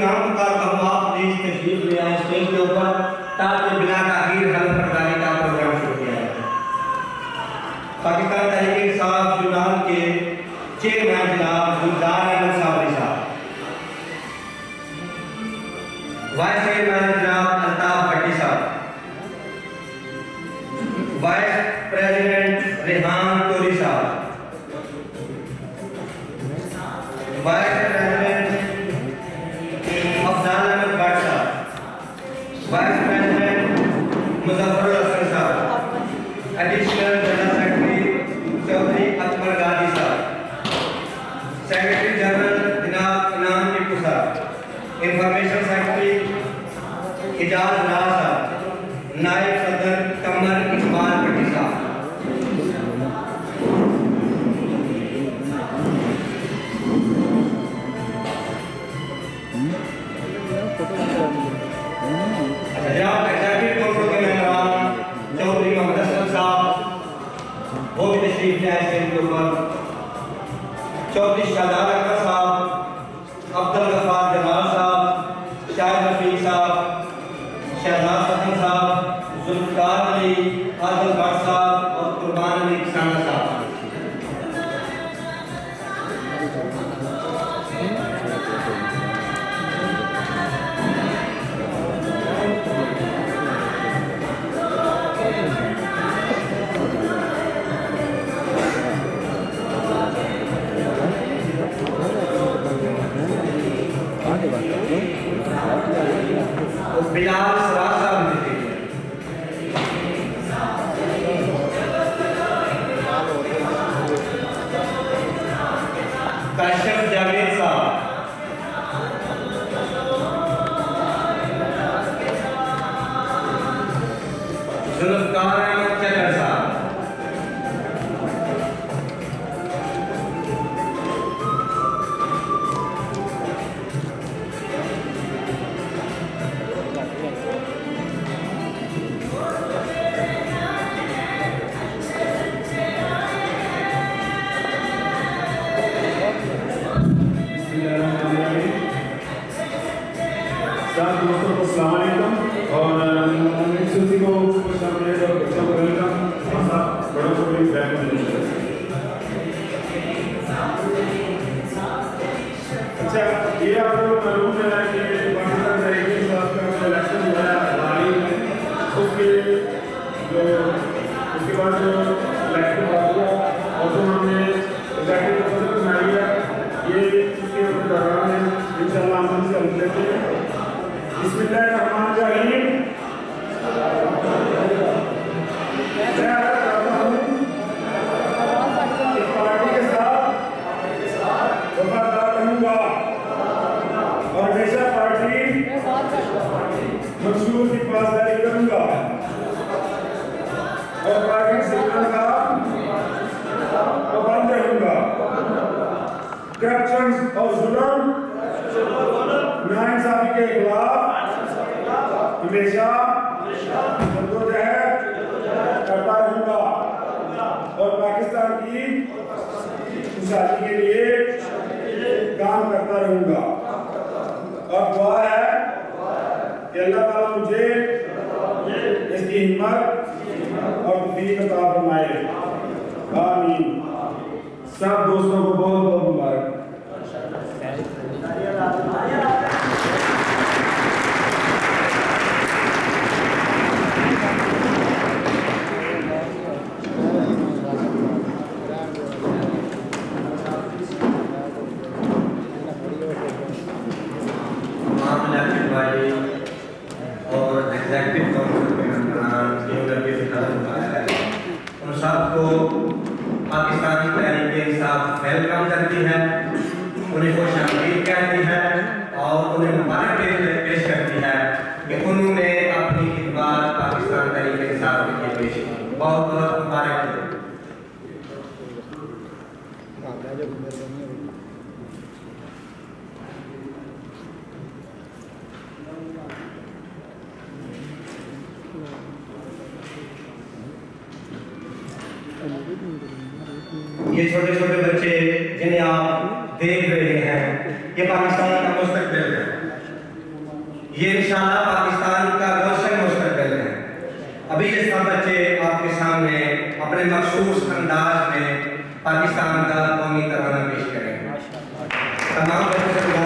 नाम पुकारता हूँ, आप प्लीज तशरीफ ले आए स्टेज के ऊपर ताकि बिना ताखीर हलफ पढ़ाने का प्रोग्राम शुरू किया जाए। पाकिस्तान तहरीक इंसाफ यूनान के चेयरमैन जनाब गुलजार अहमद साबरी साहब, वाइस चेयरमैन जनाब अल्ताफ भट्टी साहब, वाइस प्रेसिडेंट रेहान तोरी साहब, वाइस प्रेसिडेंट अफजाल अहमद भट्ट साहब, वाइस प्रेसिडेंट मुजफ्फर हसन साहब, additional general secretary Chaudhry Akbar Ghazi साहब, सेक्रेटरी जनरल जनाब इनाम टिप्पू साहब, इंफॉर्मेशन सेक्रेटरी इजाज नाज साहब, नायब सदर कमर इकबाल भट्टी साहब। जनाब एग्जीक्यूटिव काउंसिल के मेहमान चौधरी मोहम्मद असलम साहब वो भी तशरीफ ले आए स्टेज के ऊपर, चौधरी शाहजाद अख्तर साहब, अब्दुल गफ्फार जमाल साहब, शाहिद रफीक साहब, शहजाद हसन साहब, जुल्फकार अली, आदिल भट्ट साहब और कुर्बान अली किसाना साहब। बिलाल सराज साहब काशिफ जावेद साहब, जुल्फकार अहमद चकर साहब, दोस्तों को अस्सलाम वालेकुम और सुसी को शामिल और बच्चों को वेलकम, बड़ों को भी अच्छा, ये आपको मालूम है कि पाकिस्तान तहरीक इंसाफ का जो इलेक्शन हुआ है हाल ही में, उसके बाद जो इलेक्शन हुआ और जो हमने एग्जीक्यूटिव काउंसिल बनाई है, ये उसके दौरान है इंशाल्लाह हम उनसे हल लेते हैं। बिस्मिल्लाहिर्रहमानिर्रहीम। मैं आशा करता हूँ इस पार्टी के साथ वफादार रहूँगा और हमेशा पार्टी मंशूर की पासदारी करूँगा और पार्टी से का पाबंद रहूँगा। करप्शन और जुल्म नाइंसाफी के खिलाफ हमेशा जद्दोजहद करता रहूंगा और पाकिस्तान की खुशहाली के लिए काम करता रहूंगा। और दुआ है कि अल्लाह ताला मुझे इसकी हिम्मत और तौफीक अता फरमाए, आमीन। सब दोस्तों को बहुत बहुत मुबारक। और एग्जीक्यूटिव काउंसिल के मेंबर उन सबको पाकिस्तानी तहरीक इंसाफ वेलकम करती है, उन्हें खुशामदीद कहती है और उन्हें मुबारकबाद पेश करती है कि उन्होंने अपनी खिदमत पाकिस्तान तहरीक इंसाफ के लिए पेश की। बहुत बहुत मुबारक। ये छोटे छोटे बच्चे जिन्हें आप देख रहे हैं, ये पाकिस्तान का मुस्तकबिल है। ये इंशाल्लाह पाकिस्तान का रोशन मुस्तकबिल है। अभी ये सब बच्चे आपके सामने अपने मखसूस अंदाज में पाकिस्तान का कौमी तराना पेश करेंगे। तमाम बच्चों से